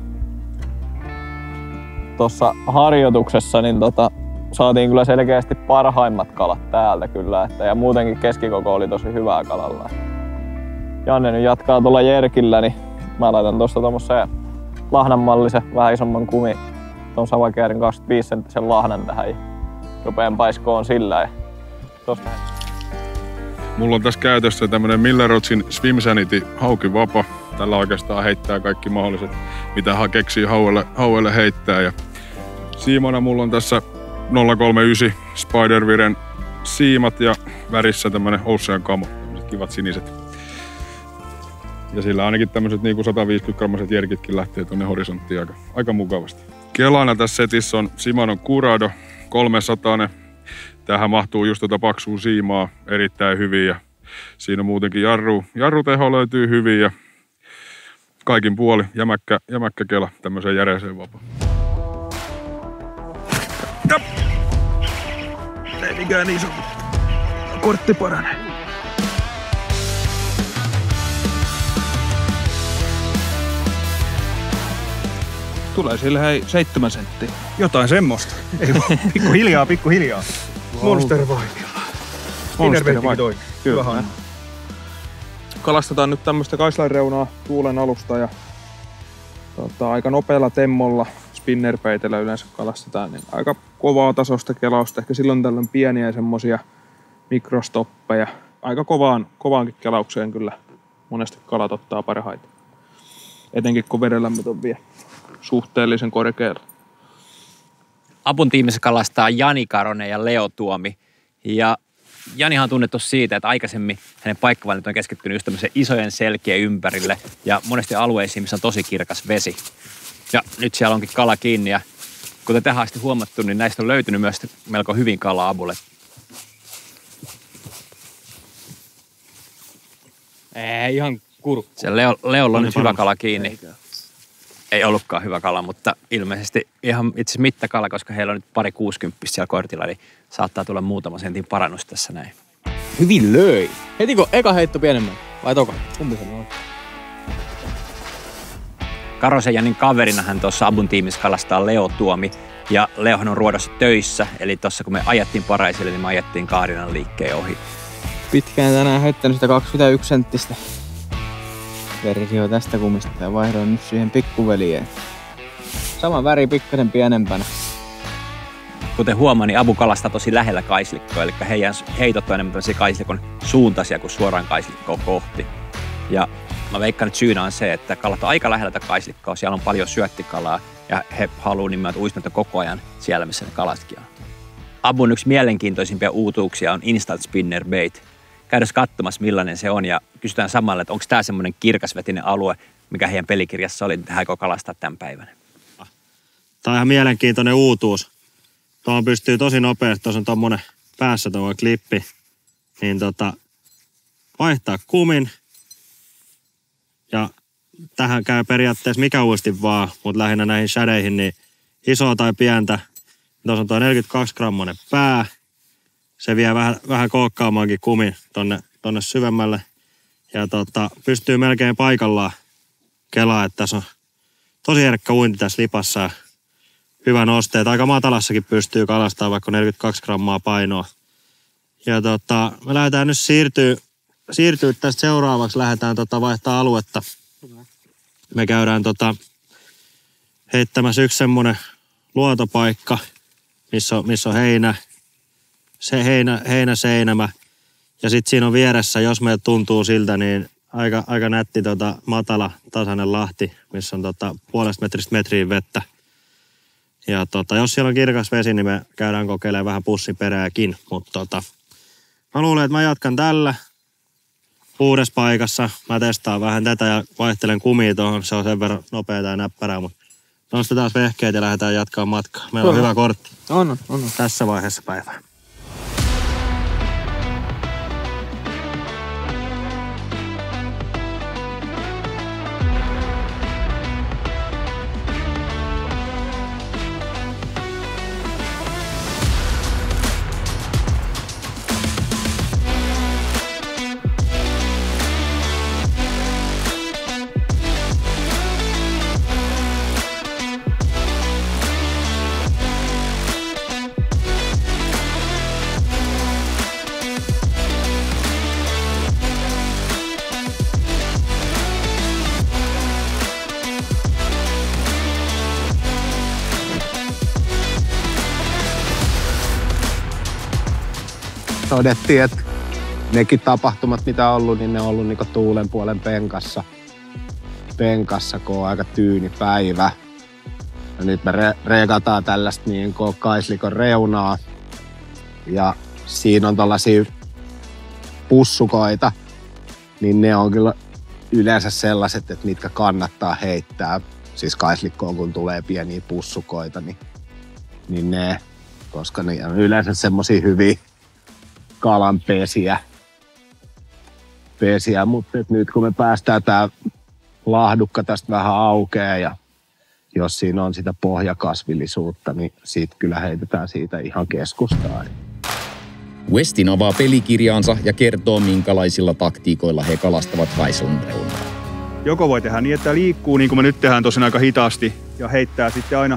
tuossa harjoituksessa niin saatiin kyllä selkeästi parhaimmat kalat täältä kyllä. Ja muutenkin keskikoko oli tosi hyvää kalalla. Janne nyt jatkaa tuolla jerkillä, niin mä laitan tuosta tommoseen lahnanmallisen, vähän isomman kumi, ton Savakäärin 25-senttisen lahnan tähän ja rupeen paiskoon sillä. Ja Tosta. Mulla on tässä käytössä tämmönen Millerodsin Swim Sanity haukivapa. Tällä oikeastaan heittää kaikki mahdolliset, mitä hän keksii hauelle heittää. Ja siimana mulla on tässä 039 Spider-Viren siimat ja värissä tämmönen Ocean Camo. Kivat siniset. Ja sillä ainakin tämmöiset niinku 150-grammaset jerkitkin lähtee tuonne horisonttiin aika mukavasti. Kelana tässä setissä on Shimano Curado 300. Tähän mahtuu just tuota paksua siimaa erittäin hyvin ja siinä muutenkin jarruteho löytyy hyvin ja kaikin puoli jämäkkä kela tämmöiseen järeeseen vapaan. Ei mikään iso. Kortti paranee. Tulee sille hei 7 senttiä. Jotain semmoista. Ei pikkuhiljaa. Monster Vaikilla. Spinnerbaitkin toimii. Kyllä. Kalastetaan nyt tämmöistä kaislainreunaa tuulen alusta ja aika nopealla temmolla spinnerbaitillä yleensä kalastetaan. Niin aika kovaa tasosta kelausta. Ehkä silloin tällöin pieniä semmosia mikrostoppeja. Aika kovaankin kelaukseen kyllä monesti kalat ottaa parhaiten. Etenkin kun vedenlämmöt on vielä suhteellisen korkealla. Abun tiimissä kalastaa Jani Karonen ja Leo Tuomi. Ja Janihan on tunnettu siitä, että aikaisemmin hänen paikkavalinnat on keskittynyt just tämmöisen isojen selkien ympärille ja monesti alueisiin, missä on tosi kirkas vesi. Ja nyt siellä onkin kala kiinni ja kuten tähän asti huomattu, niin näistä on löytynyt myös melko hyvin kalaa abulle. Ei ihan kuru. Siellä Leolla on nyt hyvä kala kiinni. Ei ollutkaan hyvä kala, mutta ilmeisesti ihan itse asiassa mittakala, koska heillä on nyt pari 60 siellä kortilla, niin saattaa tulla muutama sentin parannus tässä näin. Hyvin löi. Heti kun eka heitto pienemmän, vai toka? Kumpi se on? Karosen Janin kaverina hän tuossa Abun tiimissä kalastaa Leo Tuomi. Ja Leohan on Ruodossa töissä, eli tuossa kun me ajettiin Paraisille, niin me ajettiin Kaarinan liikkeen ohi. Pitkään tänään heittänyt sitä 21 senttistä versio tästä kumista ja vaihdoin nyt siihen pikkuvelieen. Sama väri pikkasen pienempänä. Kuten huomaa, niin Abu kalastaa tosi lähellä kaislikkoa, eli heidän heitot on enemmän kaislikon suuntaisia kuin suoraan kaislikkoa kohti. Ja mä veikkaan, että syynä on se, että kalat on aika lähellä tätä kaislikkoa, siellä on paljon syöttikalaa ja he haluaa nimenomaan uisnata koko ajan siellä, missä ne kalatkin on. Abun yksi mielenkiintoisimpia uutuuksia on Instant Spinner Bait. Käydään katsomassa, millainen se on ja kysytään samalla, että onko tämä semmoinen kirkasvetinen alue, mikä heidän pelikirjassa oli, että hän aikoo kalastaa tämän päivänä. Tämä on ihan mielenkiintoinen uutuus. Tuohon pystyy tosi nopeasti, tuossa on tommonen päässä tuo klippi, niin vaihtaa kumin. Ja tähän käy periaatteessa mikä uistin vaan, mutta lähinnä näihin shadeihin, niin isoa tai pientä. Tuossa on tuo 42-grammanen pää. Se vie vähän kookkaamaankin kumin tonne syvemmälle. Ja pystyy melkein paikallaan kelaa, että tässä on tosi herkkä uinti tässä lipassa. Ja hyvä nosteet. Aika matalassakin pystyy kalastamaan vaikka 42 grammaa painoa. Ja me lähdetään nyt siirtyä tästä seuraavaksi. Lähdetään vaihtaa aluetta. Me käydään heittämässä yksi semmonen luotopaikka, missä on heinäseinämä. Ja sitten siinä on vieressä, jos meiltä tuntuu siltä, niin aika nätti matala tasainen lahti, missä on puolesta metristä metriin vettä. Ja jos siellä on kirkas vesi, niin me käydään kokeilemaan vähän pussiperääkin. Mutta mä luulen, että mä jatkan tällä uudessa paikassa. Mä testaan vähän tätä ja vaihtelen kumia tuohon. Se on sen verran nopeaa ja näppärää, mutta nostetaan vehkeet ja lähdetään jatkaa matkaa. Meillä on hyvä kortti. On. Tässä vaiheessa päivää. todettiin, että nekin tapahtumat, mitä on ollut, niin ne on ollut niinku tuulen puolen penkassa, kun on aika tyyni päivä. Ja nyt me regataan tällaista niinku kaislikon reunaa. Ja siinä on tällaisia pussukoita, niin ne on kyllä yleensä sellaiset, että mitkä kannattaa heittää. Siis kaislikkoon, kun tulee pieniä pussukoita, niin ne, koska ne on yleensä semmosia hyviä kalanpesiä. Mutta nyt kun me päästään tää lahdukka tästä vähän aukeaa ja jos siinä on sitä pohjakasvillisuutta, niin siitä kyllä heitetään siitä ihan keskustaan. Westin avaa pelikirjaansa ja kertoo, minkälaisilla taktiikoilla he kalastavat Kaislan reunaa. Joko voi tehdä niin, että liikkuu, niin kuin me nyt tehdään tosin aika hitaasti, ja heittää sitten aina,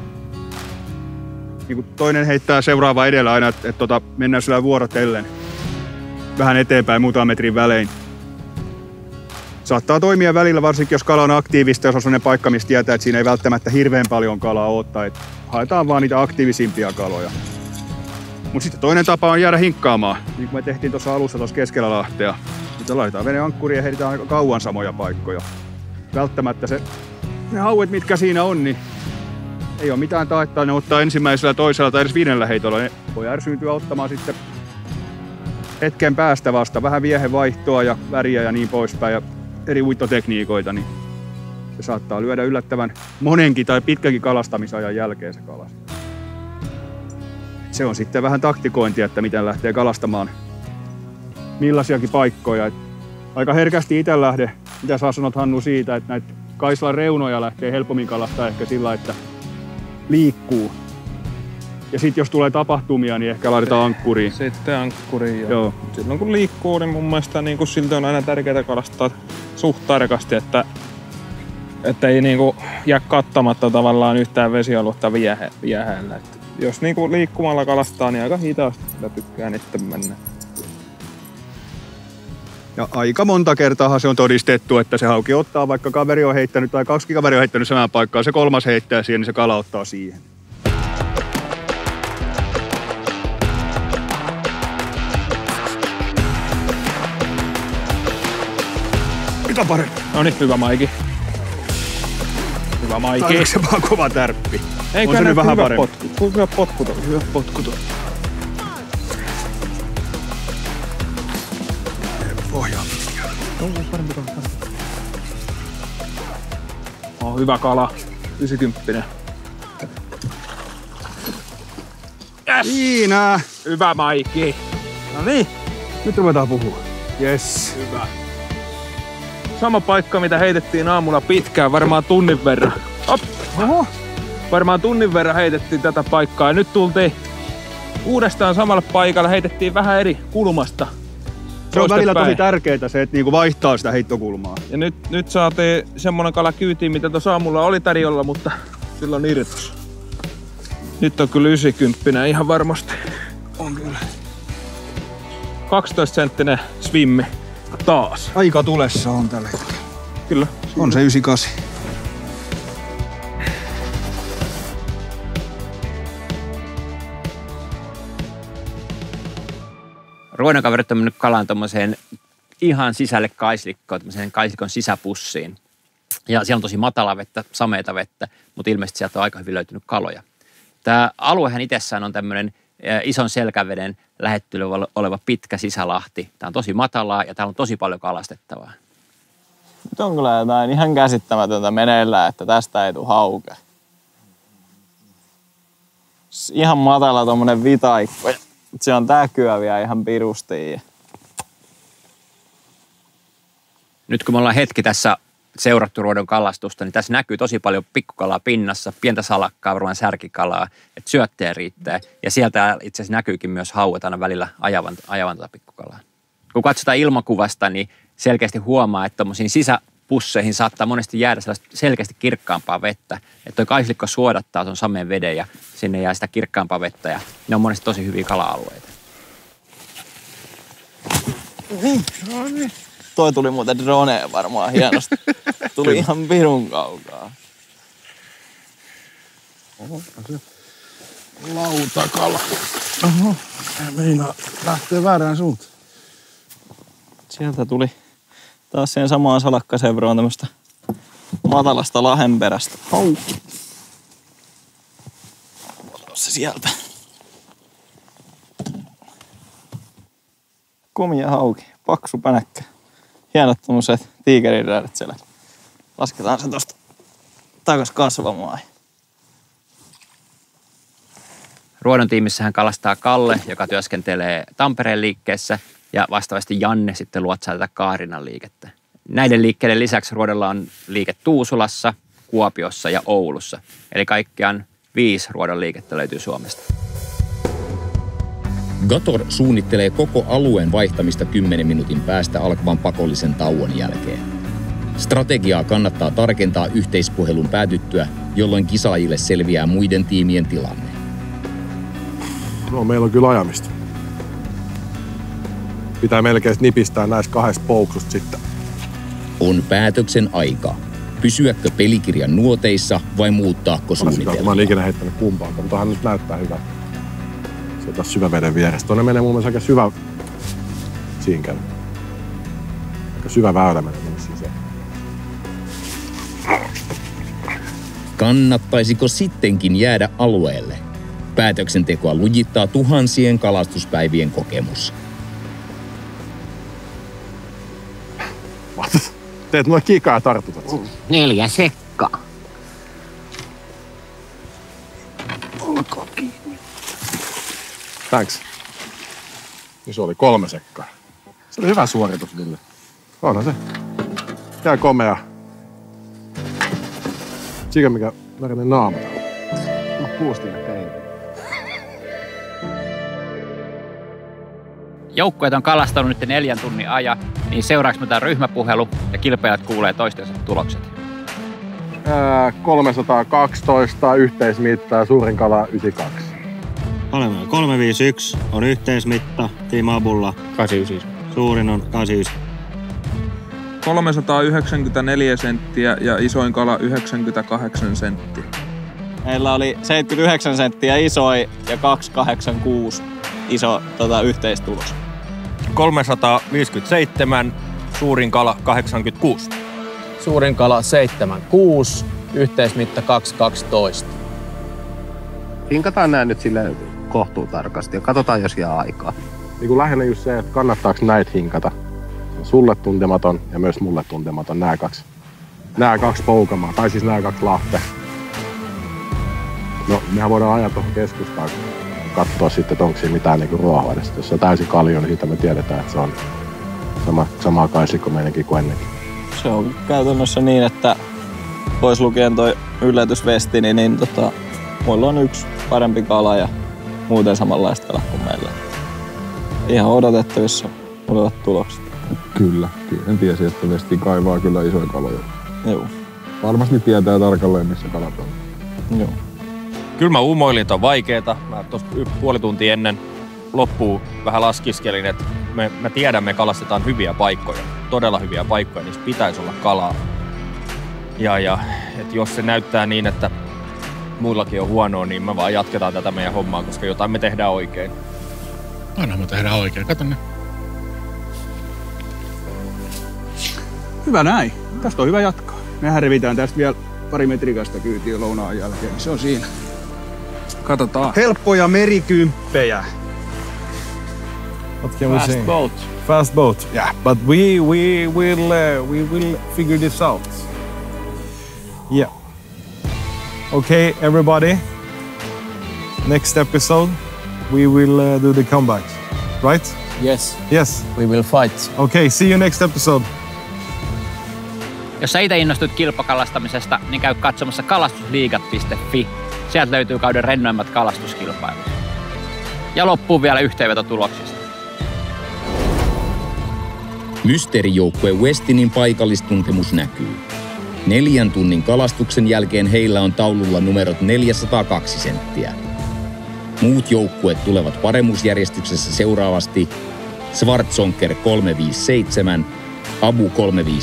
niin kuin toinen heittää seuraava edellä aina, että mennään sillä vuorotellen vähän eteenpäin muutaman metrin välein. Saattaa toimia välillä, varsinkin jos kala on aktiivista, jos on sellainen paikka, missä tietää, että siinä ei välttämättä hirveän paljon kalaa ole, tai haetaan vaan niitä aktiivisimpia kaloja. Mutta sitten toinen tapa on jäädä hinkkaamaan, niin kuin me tehtiin tuossa alussa tuossa keskellä Lahtea. Sitten laitetaan vene ankkuriin ja heitetään aika kauan samoja paikkoja. Välttämättä ne hauet, mitkä siinä on, niin ei ole mitään taettaa. Ne ottaa ensimmäisellä, toisella tai edes 5 heitolla. Ne voi ärsyyntyä ottamaan sitten hetken päästä vasta vähän viehevaihtoa ja väriä ja niin poispäin ja eri uittotekniikoita. Niin se saattaa lyödä yllättävän monenkin tai pitkänkin kalastamisajan jälkeen se kalas. Se on sitten vähän taktikointia, että miten lähtee kalastamaan millaisiakin paikkoja. Et aika herkästi itse lähde, mitä sä sanot Hannu siitä, että näitä Kaislan reunoja lähtee helpommin kalastaa ehkä sillä, että liikkuu. Ja sitten jos tulee tapahtumia, niin ehkä laitetaan ankkuriin. Sitten ankkuriin, joo. Silloin kun liikkuu, niin mun mielestä niin silti on aina tärkeää kalastaa suht tarkasti, että ei niin jää kattamatta tavallaan yhtään vesialuetta viehäellä. Jos niin liikkumalla kalastaa, niin aika hitaasti tykkään itse mennä. Ja aika monta kertaa se on todistettu, että se hauki ottaa, vaikka kaveri on heittänyt tai 2 kaveria on heittänyt samaan paikkaan, se 3. heittää siihen, niin se kala ottaa siihen. Mitä parempi? No niin, hyvä Maiki. Hyvä Maiki. Onko se vaan kova tärppi? Eikö on se nyt vähän parempi? Hyvä potkuto. Pohjaa. Parempi. Hyvä kala. 90. Yes! Siinä! Hyvä Maiki. No niin. Nyt ruvetaan puhua. Yes. Hyvä. Sama paikka, mitä heitettiin aamulla pitkään, varmaan tunnin verran. Hop. Oho. Varmaan tunnin verran heitettiin tätä paikkaa ja nyt tultiin uudestaan samalle paikalle, heitettiin vähän eri kulmasta. Se on välillä tosi tärkeää se, että niinku vaihtaa sitä heittokulmaa. Ja nyt saatiin semmonen kala kyytiin, mitä tuossa aamulla oli tarjolla, mutta silloin irtos. Nyt on kyllä 90 ihan varmasti. On kyllä. 12-senttinen swimmi taas. Aika tulessa on tällä hetkellä. Kyllä. On se 98. Ruoinakaverit on mennyt kalaan tommoseen ihan sisälle kaislikkoon, tommoseen kaislikon sisäpussiin. Ja siellä on tosi matala vettä, sameita vettä, mutta ilmeisesti sieltä on aika hyvin löytynyt kaloja. Tämä aluehan itsessään on tämmöinen ison selkäveden lähettyvillä oleva pitkä sisälahti. Tämä on tosi matalaa ja täällä on tosi paljon kalastettavaa. Nyt on kyllä jotain ihan käsittämätöntä meneillään, että tästä ei tule hauke. Ihan matala tommonen vitaikko. Se on täkyä vielä ihan pirusti. Nyt kun me ollaan hetki tässä seurattu ruodon kalastusta, niin tässä näkyy tosi paljon pikkukalaa pinnassa, pientä salakkaa, varmaan särkikalaa, että syötteen riittää. Ja sieltä itse asiassa näkyykin myös hauet aina välillä ajavan pikkukalaa. Kun katsotaan ilmakuvasta, niin selkeästi huomaa, että tuommoisiin sisäpusseihin saattaa monesti jäädä sellaista selkeästi kirkkaampaa vettä. Että toi kaislikko suodattaa tuon sameen veden ja sinne jää sitä kirkkaampaa vettä ja ne on monesti tosi hyviä kala-alueita. Toi tuli muuten droneen varmaan hienosti. Tuli ihan pirun kaukaa. Lautakala. Oho, meinaa lähtee väärään suuntaan. Sieltä tuli taas siihen samaan salakkasebroon tämmöstä matalasta lahenperästä hauki. Se sieltä. Komia hauki, paksu pänäkkä. Hienot tommoset tiikerinräidet siellä. Lasketaan se tosta takas kasvamaan. Ruodon tiimissähän kalastaa Kalle, joka työskentelee Tampereen liikkeessä, ja vastaavasti Janne sitten luotsaa tätä Kaarinan liikettä. Näiden liikkeiden lisäksi Ruodolla on liike Tuusulassa, Kuopiossa ja Oulussa. Eli kaikkiaan 5 Ruodon liikettä löytyy Suomesta. Gator suunnittelee koko alueen vaihtamista 10 minuutin päästä alkavan pakollisen tauon jälkeen. Strategiaa kannattaa tarkentaa yhteispuhelun päätyttyä, jolloin kisaajille selviää muiden tiimien tilanne. No, meillä on kyllä ajamista. Pitää melkein nipistää näistä 2 pouksusta sitten. On päätöksen aika. Pysyäkö pelikirjan nuoteissa vai muuttaako suunnitelmaa? Mä en ikinä heittänyt kumpaan, mutta toihan nyt näyttää hyvältä. Se on taas syväveden vieressä. Tuonne menee mun mielestä aika syvä... Siinä käy. Aika syvä väylä menee sisään. Kannattaisiko sittenkin jäädä alueelle? Päätöksentekoa lujittaa tuhansien kalastuspäivien kokemus. Teet mulle kikaa ja tartutat. 4 sekkaa. Olkoon kiinni. Thanks. Ja se oli 3 sekkaa. Se oli hyvä suoritus, Ville. Onhan se. Jää komea. Sikä mikä värinen naama. Mä puustin tein. Joukkueet on kalastanut nyt 4 tunnin ajan, niin seuraavaksi tämä ryhmäpuhelu ja kilpailijat kuulee toistensa tulokset. 312 yhteismittaa, suurin kala 92. 351 on yhteismitta, Team Abulla 89. Suurin on 89. 394 senttiä ja isoin kala 98 senttiä. Meillä oli 79 senttiä isoin ja 286 iso yhteistulos. 357, suurin kala 86. Suurin kala 76, yhteismitta 212. Hinkataan nää nyt silleen kohtuutarkasti ja katsotaan, jos jää aikaa. Niin kuin lähinnä just se, että kannattaako näitä hinkata. Sulle tuntematon ja myös mulle tuntematon nämä kaksi poukamaa, tai siis nämä 2 lahtea. No, mehän voidaan ajaa tuohon keskustaan katsoa sitten, että onko siinä mitään niinku ruohoa edes. Jos se on täysin kalju, niin siitä me tiedetään, että se on sama kaislikko meidänkin kuin ennenkin. Se on käytännössä niin, että pois lukien toi yllätysvesti, niin muilla on 1 parempi kala ja muuten samanlaista kalaa kuin meillä. Ihan odotettavissa olevat tulokset. Kyllä en tiesi, että Vesti kaivaa kyllä isoja kaloja. Joo. Varmasti tietää tarkalleen, missä kalat on. Joo. Kyllä mä uumoilin, että on vaikeeta. Mä tuossa puoli tuntia ennen loppuun vähän laskiskelin, että me tiedämme, kalastetaan hyviä paikkoja. Todella hyviä paikkoja, niissä pitäisi olla kalaa. Ja että jos se näyttää niin, että muillakin on huonoa, niin me vaan jatketaan tätä meidän hommaa, koska jotain me tehdään oikein. Aina me tehdään oikein. Kato ne. Hyvä näin. Tästä on hyvä jatkaa. Mehän revitään tästä vielä pari metrikästä kyytiä lounaan jälkeen. Se on siinä. Katsotaan. Helppoja merikymppejä. What can we say? Fast boat. Fast boat. Yeah, but we will figure this out. Yeah. Okay, everybody. Next episode, we will do the comeback. Right? Yes. Yes. We will fight. Okay, see you next episode. Jos sä itse innostut kilpakalastamisesta, niin käy katsomassa kalastusliigat.fi. Sieltä löytyy kauden rennoimmat kalastuskilpailut. Ja loppuun vielä yhteenveto tuloksista. Mysteerijoukkue Westinin paikallistuntemus näkyy. 4 tunnin kalastuksen jälkeen heillä on taululla numerot 402 senttiä. Muut joukkueet tulevat paremmuusjärjestyksessä seuraavasti: Schwarzonker 357, Abu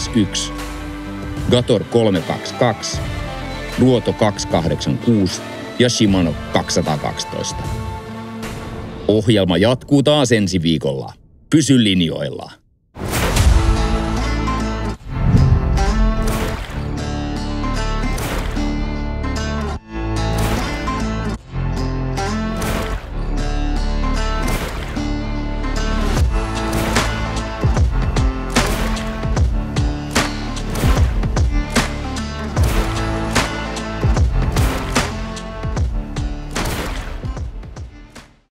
351, Gator 322, Ruoto 286 ja Shimano 212. Ohjelma jatkuu taas ensi viikolla. Pysy linjoilla.